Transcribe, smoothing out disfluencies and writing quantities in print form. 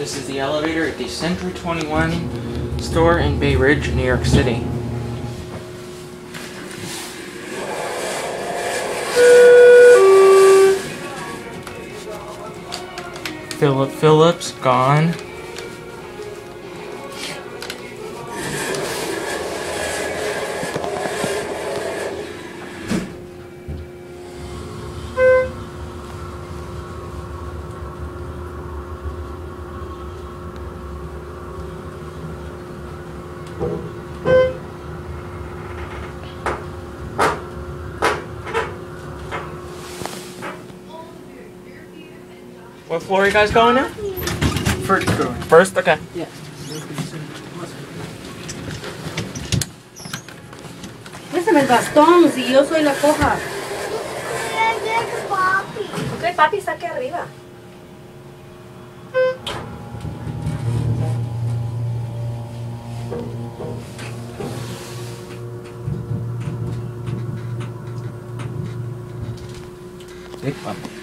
This is the elevator at the Century 21 store in Bay Ridge, New York City. Philip Phillips, gone. What floor are you guys going now? First floor. First? Okay. Yeah. Préstame el bastón, si yo soy la coja. Ok, papi está aquí arriba. Big bump.